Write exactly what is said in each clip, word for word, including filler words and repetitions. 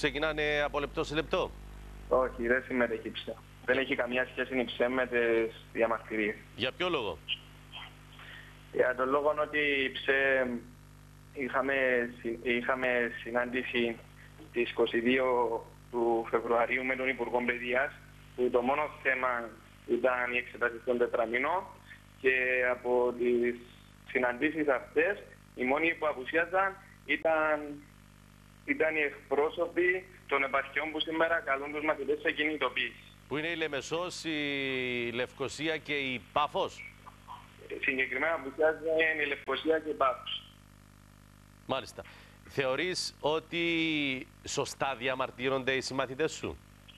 ξεκινάνε από λεπτό σε λεπτό. Όχι, δεν συμμετέχει η ΨΕ. Δεν έχει καμία σχέση η ΨΕ με τις διαμαρτυρίες. Για ποιο λόγο? Για τον λόγο ότι η ΨΕ είχαμε, είχαμε συνάντηση στις είκοσι δύο του Φεβρουαρίου με τον Υπουργό Παιδείας, που το μόνο θέμα ήταν η εξετάσεις των τετραμήνων, και από τις συναντήσεις αυτές οι μόνοι που απουσίαζαν ήταν, ήταν οι εκπρόσωποι των επαρχιών που σήμερα καλούν τους μαθητές σε κινητοποίηση. Που είναι η Λεμεσός, η Λευκοσία και η Πάφος. Συγκεκριμένα απουσιάζουν η Λευκοσία και η Πάφος. Μάλιστα. Θεωρείς ότι σωστά διαμαρτύρονται οι συμμαθητές σου?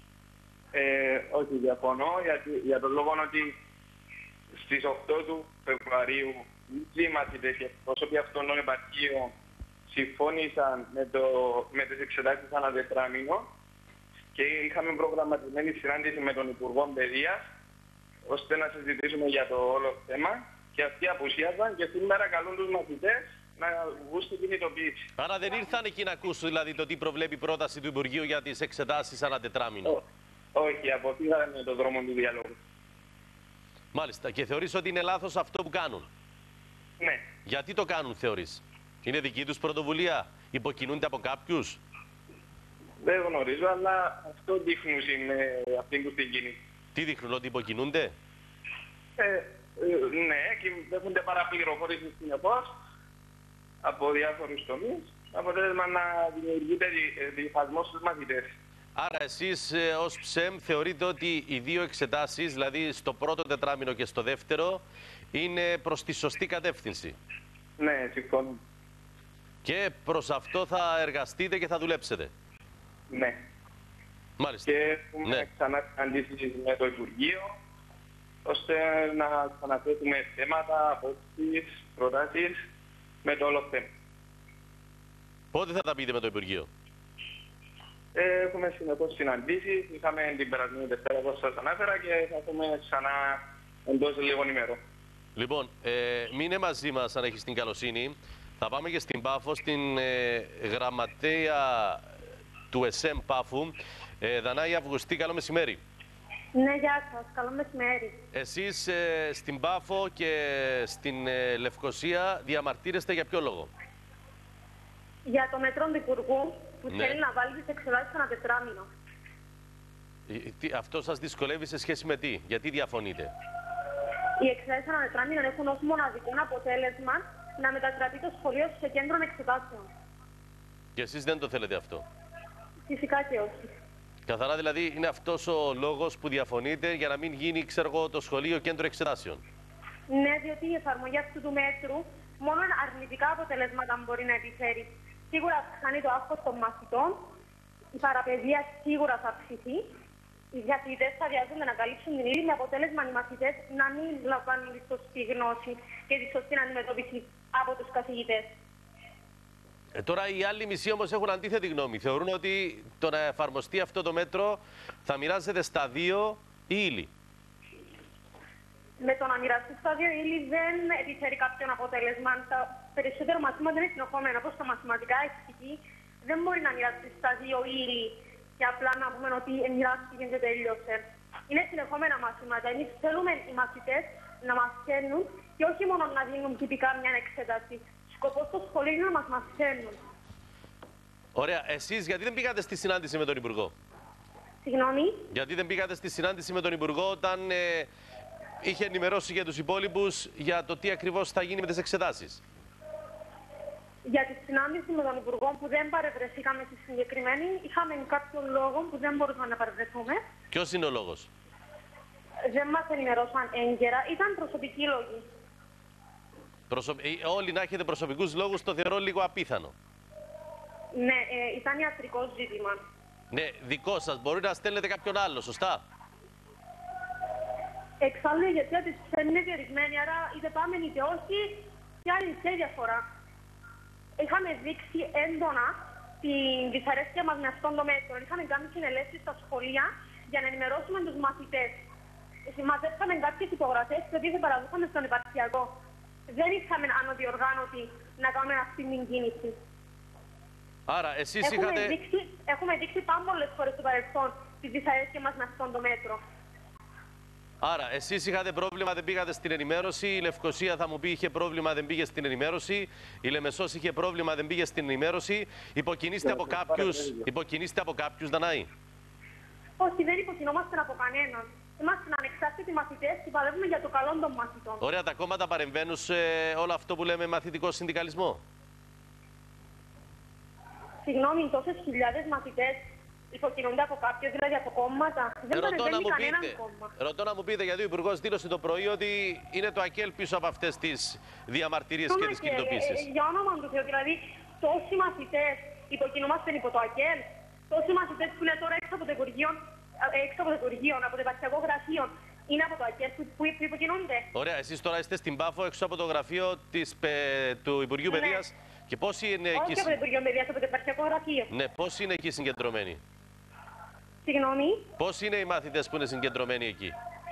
Ε, όχι, διαφωνώ, γιατί, για τον λόγο ότι στις οκτώ του Φεβρουαρίου οι μαθητές και εκπρόσωποι αυτών των επαρχίων συμφώνησαν με, το, με τις εξετάσεις ανά τετράμηνο και είχαμε προγραμματισμένη συνάντηση με τον Υπουργό Παιδείας ώστε να συζητήσουμε για το όλο θέμα, και αυτοί απουσίαζαν και σήμερα καλούν τους μαθητές να βγουν στην κινητοποίηση. Άρα δεν ήρθαν εκεί να ακούσουν δηλαδή το τι προβλέπει η πρόταση του Υπουργείου για τις εξετάσεις ανά τετράμηνο? Όχι, αποφύγανε τον δρόμο του διαλόγου. Μάλιστα. Και θεωρείς ότι είναι λάθος αυτό που κάνουν? Ναι. Γιατί το κάνουν, θεωρείς? Είναι δική τους πρωτοβουλία? Υποκινούνται από κάποιους? Δεν γνωρίζω, αλλά αυτό δείχνουν με αυτήν του την κίνηση. Τι δείχνουν, ότι υποκινούνται? Ε, ε, ναι, και δέχονται παραπληροφόρηση συνεπώς από διάφορους τομείς, αποτέλεσμα να δημιουργείται διχασμός στους μαθητές. Άρα εσείς ε, ως ΨΕΜ θεωρείτε ότι οι δύο εξετάσεις, δηλαδή στο πρώτο τετράμηνο και στο δεύτερο, είναι προς τη σωστή κατεύθυνση? Ναι, συμφωνώ. Και προς αυτό θα εργαστείτε και θα δουλέψετε? Ναι. Μάλιστα. Και έχουμε ναι. ξανά συναντήσεις με το Υπουργείο, ώστε να ξαναθέτουμε θέματα, απόψεις, προτάσεις με το όλο θέμα. Πότε θα τα πείτε με το Υπουργείο? Ε, έχουμε συνεχώς συναντήσεις, είχαμε την περασμένη Δευτέρα όπως σας ανάφερα και θα έχουμε ξανά εντός λίγων ημερών. Λοιπόν, ε, μείνε μαζί μας αν έχεις την καλοσύνη. Θα πάμε και στην Πάφο, στην ε, γραμματέα του ΕΣΕΜ Πάφου. Ε, Δανάη Αυγουστή, καλό μεσημέρι. Ναι, γεια σας. Καλό μεσημέρι. Εσείς ε, στην Πάφο και στην ε, Λευκοσία διαμαρτύρεστε για ποιο λόγο? Για το μέτρο του Υπουργού που ναι. θέλει να βάλει τις εξετάσεις ένα τετράμηνο. Ε, αυτό σας δυσκολεύει σε σχέση με τι? Γιατί διαφωνείτε? Οι εξετάσεις ένα τετράμηνο έχουν ως μοναδικό αποτέλεσμα να μετατραπεί το σχολείο σε κέντρο εξετάσεων. Και εσείς δεν το θέλετε αυτό? Φυσικά και όχι. Καθαρά δηλαδή είναι αυτός ο λόγος που διαφωνείτε για να μην γίνει, ξέρω εγώ, το σχολείο κέντρο εξετάσεων? Ναι, διότι η εφαρμογή αυτού του μέτρου μόνο αρνητικά αποτελέσματα μπορεί να επιφέρει. Σίγουρα αυξάνει το άγχος των μαθητών, η παραπαιδεία σίγουρα θα αυξηθεί, οι διαθλητές θα βιάζονται να καλύψουν την ύλη, με αποτέλεσμα οι μαθητές να μην λαμβάνουν τη σωστή γνώση και τη σωστή αντιμετώπιση από τους καθηγητές. Ε, τώρα οι άλλοι μισοί όμως έχουν αντίθετη γνώμη. Θεωρούν ότι το να εφαρμοστεί αυτό το μέτρο θα μοιράζεται στα δύο η ύλη. Με το να μοιραστεί στα δύο ύλη δεν επιφέρει κάποιον αποτέλεσμα. Τα περισσότερα μαθήματα είναι συνεχόμενα, όπως τα μαθηματικά, η φυσική, δεν μπορεί να μοιραστεί στα δύο ύλη και απλά να πούμε ότι μοιράστηκε και τελείωσε. Είναι συνεχόμενα μαθήματα. Εμείς θέλουμε οι μαθητές να μαθαίνουν και όχι μόνο να δίνουν τυπικά μια εξέταση. Σκοπός στο σχολείο είναι να μας μαθαίνουν. Ωραία. Εσείς γιατί δεν πήγατε στη συνάντηση με τον Υπουργό? Συγγνώμη. Γιατί δεν πήγατε στη συνάντηση με τον Υπουργό όταν ε, είχε ενημερώσει για τους υπόλοιπους για το τι ακριβώς θα γίνει με τις εξετάσεις? Για τη συνάντηση με τον Υπουργό που δεν παρευρεθήκαμε στη συγκεκριμένη, είχαμε κάποιον λόγο που δεν μπορούσαμε να παρευρεθούμε. Ποιος είναι ο λόγος? Δεν μας ενημερώσαν έγκαιρα. Ήταν προσωπικοί λόγοι. Προσω... Ε, όλοι να έχετε προσωπικούς λόγους το θεωρώ λίγο απίθανο. Ναι, ε, ήταν ιατρικό ζήτημα. Ναι, δικό σας. Μπορεί να στέλνετε κάποιον άλλο, σωστά? Εξάλλου η ηγεσία της ΨΕΜ είναι διορισμένη, άρα είτε πάμε είτε όχι, ποια είναι η διαφορά. Είχαμε δείξει έντονα την δυσαρέσκεια μας με αυτόν τον μέτρο. Είχαμε κάνει συνελεύσεις στα σχολεία για να ενημερώσουμε τους μαθητές. Συμμαζέψαμε κάποιες υπογραφές τις οποίες παραδούσαμε στον επαρχιακό. Δεν είχαμε άνω διοργάνωτη να κάνουμε αυτή την κίνηση. Άρα, εσείς έχουμε είχατε... Δείξει, έχουμε δείξει πάμπολες φορές στο παρελθόν τις δυσαρέσκειες μας με αυτόν το μέτρο. Άρα, εσείς είχατε πρόβλημα, δεν πήγατε στην ενημέρωση. Η Λευκοσία θα μου πει είχε πρόβλημα, δεν πήγε στην ενημέρωση. Η Λεμεσός είχε πρόβλημα, δεν πήγε στην ενημέρωση. Υποκινείστε από κάποιους, υποκινείστε από κάποιους, Δανάη. Όχι, δεν υποκινόμαστε από κανέναν. Είμαστε ανεξάρτητοι μαθητές και παλεύουμε για το καλό των μαθητών. Ωραία, τα κόμματα παρεμβαίνουν σε όλο αυτό που λέμε μαθητικό συνδικαλισμό. Συγγνώμη, τόσες χιλιάδες μαθητές υποκινούνται από κάποιους, δηλαδή από κόμματα. Δεν παρεμβαίνει κανέναν κόμμα. Ρωτώ να μου πείτε, γιατί ο Υπουργός δήλωσε το πρωί ότι είναι το ΑΚΕΛ πίσω από αυτές τις διαμαρτυρίες και τις κινητοποίησεις. Ε, για όνομα του Θεού, δηλαδή τόσοι μαθητές υποκινούμαστε υπό το ΑΚΕΛ, τόσοι μαθητές που είναι τώρα έξω από το Υπουργείο, έξω από το Υπουργείο, από το Επαρχιακό Γραφείο, είναι από το ΑΚΕΛ που, που, που υποκινούνται. Ωραία, εσείς τώρα είστε στην Πάφο έξω από το γραφείο της, του Υπουργείου Ναι. Παιδείας. Και πόσοι είναι Όχι εκεί... από το Υπουργείο Παιδείας, από το Επαρχιακό Γραφείο. Ναι, πόσοι είναι εκεί συγκεντρωμένοι. Συγγνώμη. Πόσοι είναι οι μαθητές που είναι συγκεντρωμένοι εκεί.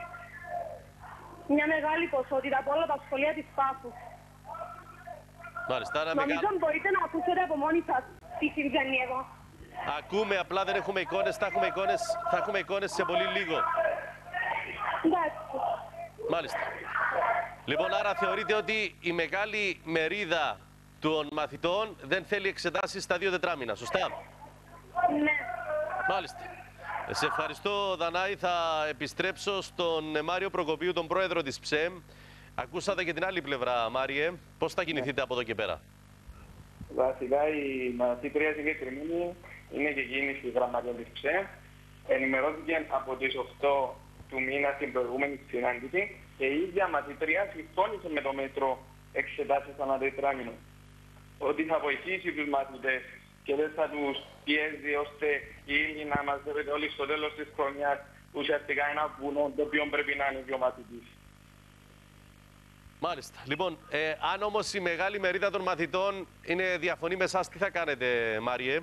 Μια μεγάλη ποσότητα από όλα τα σχολεία της Πάφου. Μάλιστα, άρα Νομίζω μεγάλο... μπορείτε να ακούσετε από μόνοι σας τι συμβαίνει εδώ. Ακούμε, απλά δεν έχουμε εικόνες, θα έχουμε εικόνες, θα έχουμε εικόνες σε πολύ λίγο. Εντάξει. Μάλιστα. Λοιπόν, άρα θεωρείτε ότι η μεγάλη μερίδα των μαθητών δεν θέλει εξετάσεις στα δύο τετράμινα, σωστά. Ναι. Μάλιστα. Σε ευχαριστώ, Δανάη. Θα επιστρέψω στον Μάριο Προκοπίου, τον πρόεδρο της ΨΕΜ. Ακούσατε και την άλλη πλευρά, Μάριε. Πώς θα κινηθείτε από εδώ και πέρα. Βασικά η μαθήτρια συγκεκριμένη είναι και εκείνη στη γραμματεία της ΨΕΜ. Ενημερώθηκε από τις οκτώ του μήνα στην προηγούμενη συνάντηση και η ίδια μαθήτρια συμφώνησε με το μέτρο εξετάσεις ανά τετράμινο. Ότι θα βοηθήσει τους μαθητές και δεν θα τους πιέζει ώστε οι ίδιοι να μαζεύεται όλοι στο τέλος της χρονιάς ουσιαστικά ένα βουνό το οποίο πρέπει να είναι και ο μαθητής. Μάλιστα. Λοιπόν, ε, αν όμως η μεγάλη μερίδα των μαθητών είναι διαφωνεί με εσάς, τι θα κάνετε, Μάριε.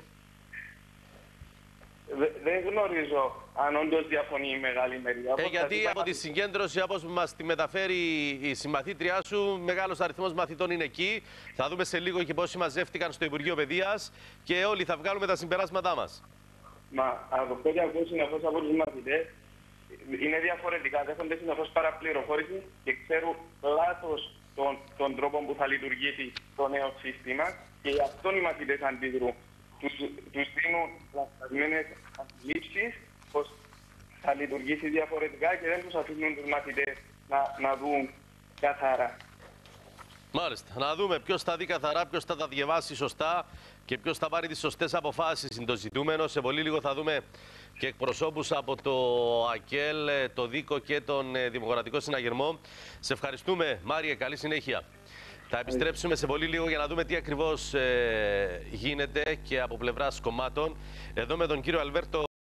Δεν γνωρίζω αν όντως διαφωνεί η μεγάλη μερίδα. Ε, γιατί από τη συγκέντρωση, όπως μας τη μεταφέρει η συμμαθήτριά σου, μεγάλος αριθμός μαθητών είναι εκεί. Θα δούμε σε λίγο και πόσοι μαζεύτηκαν στο Υπουργείο Παιδείας και όλοι θα βγάλουμε τα συμπεράσματά μας. Μα από αυτό και ακούω συνεχώς από τους μαθητές είναι διαφορετικά. Δέχονται συνεχώς παραπληροφόρηση και ξέρουν λάθος τον, τον τρόπο που θα λειτουργήσει το νέο σύστημα και γι' αυτό οι μαθητές αντιδρούν. Τους, τους δίνουν λαθασμένες αντιλήψεις πως θα λειτουργήσει διαφορετικά και δεν τους αφήνουν τους μαθητές να, να δουν καθαρά. Μάλιστα. Να δούμε ποιος θα δει καθαρά, ποιος θα τα διαβάσει σωστά και ποιος θα πάρει τις σωστές αποφάσεις. Είναι το ζητούμενο. Σε πολύ λίγο θα δούμε και εκπροσώπους από το ΑΚΕΛ, το ΔΙΚΟ και τον Δημοκρατικό Συναγερμό. Σε ευχαριστούμε, Μάριε. Καλή συνέχεια. Θα επιστρέψουμε σε πολύ λίγο για να δούμε τι ακριβώς ε, γίνεται και από πλευράς κομμάτων. Εδώ με τον κύριο Αλβέρτο